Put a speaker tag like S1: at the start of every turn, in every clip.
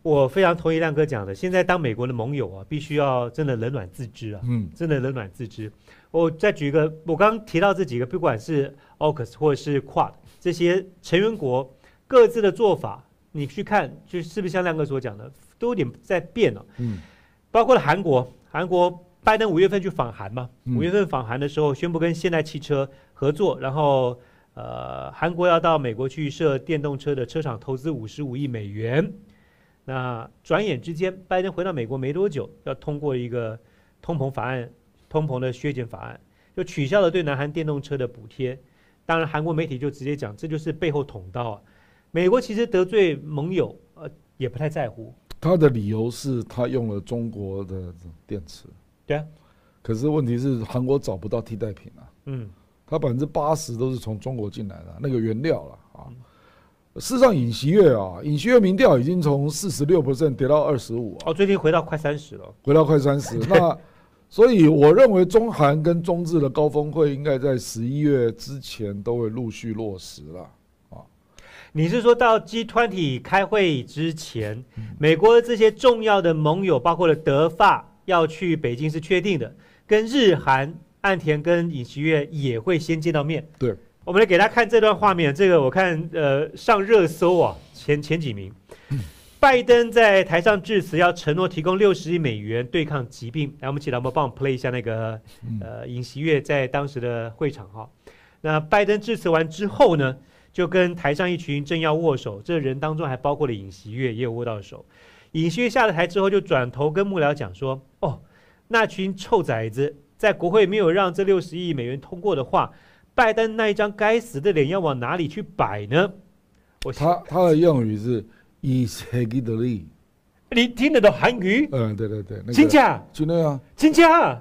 S1: 我非常同意亮哥讲的，现在当美国的盟友啊，必须要真的冷暖自知啊，真的冷暖自知。我再举一个，我刚刚提到这几个，不管是 AUKUS 或者是 QUAD 这些成员国各自的做法，你去看，就是不是像亮哥所讲的，都有点在变了。包括了韩国拜登5月份去访韩嘛，5月份访韩的时候宣布跟现代汽车合作，然后韩国要到美国去设电动车的车厂，投资55亿美元。那转眼之间，拜登回到美国没多久，要通过一个通膨法案，通膨的削减法案，就取消了对南韩电动车的补贴。当然，韩国媒体就直接讲，这就是背后捅刀啊。美国其实得罪盟友，也不太在乎。
S2: 他的理由是他用了中国的电池。
S1: 对啊。可
S2: 是问题是韩国找不到替代品啊。它80%都是从中国进来的那个原料了啊。事实上，尹锡悦民调已经从46%跌到25%啊。
S1: 最近回到快30%了。
S2: 回到快30%，那所以我认为中韩跟中日的高峰会应该在11月之前都会陆续落实了啊。
S1: 你是说到 G20 开会之前，美国这些重要的盟友，包括了德法要去北京是确定的，跟日韩岸田跟尹锡悦也会先见到面。
S2: 对。
S1: 我们来给大家看这段画面，这个我看上热搜啊，前几名。拜登在台上致辞，要承诺提供60亿美元对抗疾病。来，我们请老婆帮我 play 一下那个尹锡悦在当时的会场哈。那拜登致辞完之后呢，就跟台上一群政要握手，这人当中还包括了尹锡悦，也有握到手。尹锡悦下了台之后，就转头跟幕僚讲说：“哦，那群臭崽子，在国会没有让这60亿美元通过的话。”拜登那一张该死的脸要往哪里去摆呢？
S2: 他的用语是以黑吉德利，
S1: 你听得懂韩语？
S2: 对，
S1: 真假？
S2: 真的啊，
S1: 真假？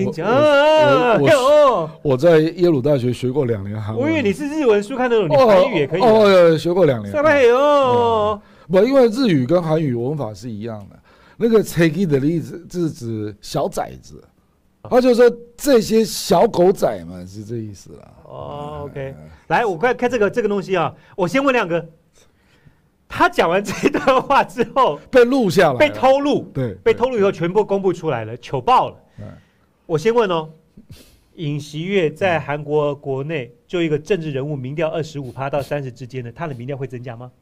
S2: 我在耶鲁大学学过2年韩文。
S1: 我以为你是日文书看得懂，你韩语也可以。
S2: 学过2年。不，因为日语跟韩语文法是一样的。那个黑吉德利是指小崽子。他就说这些小狗仔们是这意思啦。
S1: OK， 来，我快看这个东西啊。我先问亮哥，他讲完这段话之后
S2: 被录下来，
S1: 被偷录，
S2: 对，
S1: 被偷录以后全部公布出来了，糗爆了。我先问哦，尹锡悦在韩国国内就一个政治人物，民调25%到30%之间的，他的民调会增加吗？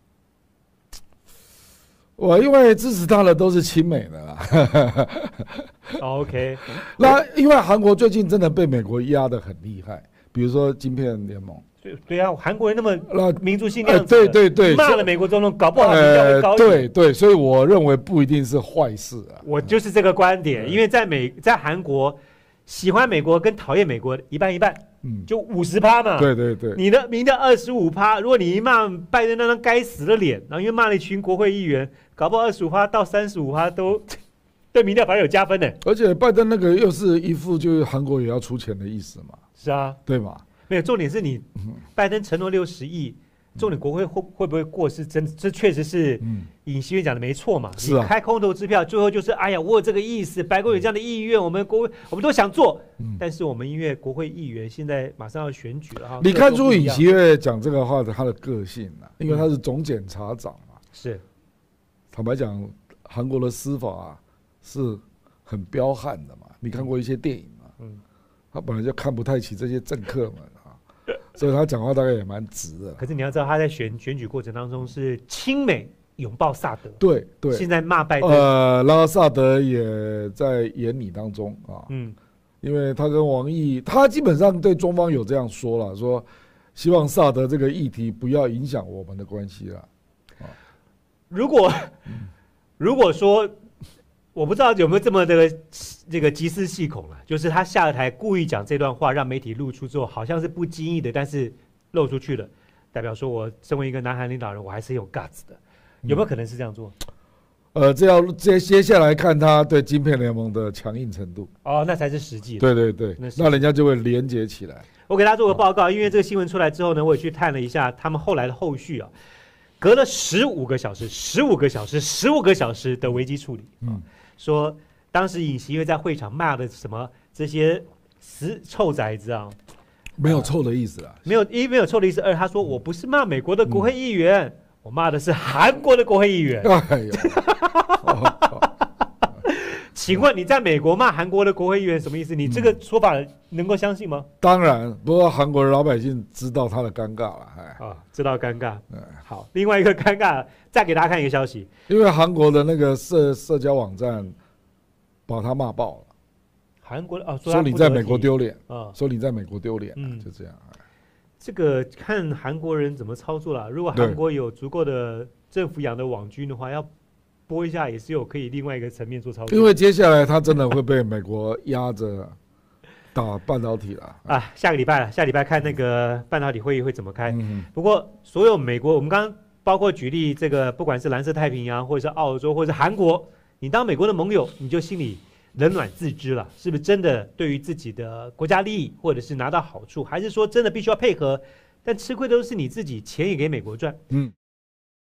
S2: 我因为支持他的都是亲美的啦。
S1: OK，
S2: 那因为韩国最近真的被美国压得很厉害，比如说晶片联盟。
S1: 对啊，韩国人那么民族性那样
S2: 子，对，
S1: 骂了美国总统，搞不好民调会高一点。
S2: 对，所以我认为不一定是坏事啊。
S1: 我就是这个观点，因为在韩国，喜欢美国跟讨厌美国一半一半。就50%嘛，
S2: 对，你
S1: 的民调25%，如果你一骂拜登那张该死的脸，然后因为骂了一群国会议员，搞不好25%到35%都对民调反而有加分呢。
S2: 而且拜登那个又是一副就是韩国也要出钱的意思嘛，
S1: 是啊，
S2: 对嘛？
S1: 没有，重点是你拜登承诺60亿，重点国会会不会过是真，这确实是尹锡悦讲的没错嘛。
S2: 是啊，
S1: 你开空头支票，最后就是哎呀，我有这个意思，白宫有这样的意愿，我们国会我们都想做，但是我们因为国会议员现在马上要选举了哈。
S2: 你看出尹锡悦讲这个话的他的个性啊，因为他是总检察长嘛。
S1: 是，
S2: 坦白讲，韩国的司法啊是很彪悍的嘛。你看过一些电影嘛？他本来就看不太起这些政客们。所以他讲话大概也蛮直的。
S1: 可是你要知道，他在选举过程当中是亲美拥抱萨德，
S2: 对，
S1: 现在骂拜登，
S2: 然后萨德也在眼里当中啊，因为他跟王毅，他基本上对中方有这样说了，说希望萨德这个议题不要影响我们的关系了。
S1: 如果说，我不知道有没有这么的这个集思细孔了，就是他下了台故意讲这段话，让媒体露出之后，好像是不经意的，但是露出去了，代表说我身为一个南韩领导人，我还是有 guts 的，有没有可能是这样做？
S2: 这要接下来看他对晶片联盟的强硬程度。
S1: 那才是实际的。
S2: 对，那人家就会连结起来。
S1: 我给大家做个报告，因为这个新闻出来之后呢，我也去探了一下他们后来的后续啊，隔了15个小时的危机处理。说当时尹锡悦在会场骂的什么这些臭崽子啊，
S2: 没有臭的意思啦，
S1: 没有臭的意思。二他说我不是骂美国的国会议员， 我骂的是韩国的国会议员。
S2: 哎呦，
S1: 请问你在美国骂韩国的国会议员什么意思？你这个说法能够相信吗？
S2: 当然，不过韩国的老百姓知道他的尴尬了，
S1: 知道尴尬。好，另外一个尴尬，再给大家看一个消息，
S2: 因为韩国的那个社交网站把他骂爆了。
S1: 韩国
S2: 说你在美国丢脸说你在美国丢脸，就这样。
S1: 这个看韩国人怎么操作了。如果韩国有足够的政府养的网军的话，要拨一下也是有可以另外一个层面做操作。
S2: 因为接下来他真的会被美国压着打半导体了
S1: 下个礼拜了，下礼拜看那个半导体会议会怎么开。不过所有美国，我们刚刚包括举例这个，不管是蓝色太平洋，或者是澳洲，或者是韩国，你当美国的盟友，你就心里冷暖自知了，是不是真的对于自己的国家利益，或者是拿到好处，还是说真的必须要配合，但吃亏的都是你自己，钱也给美国赚。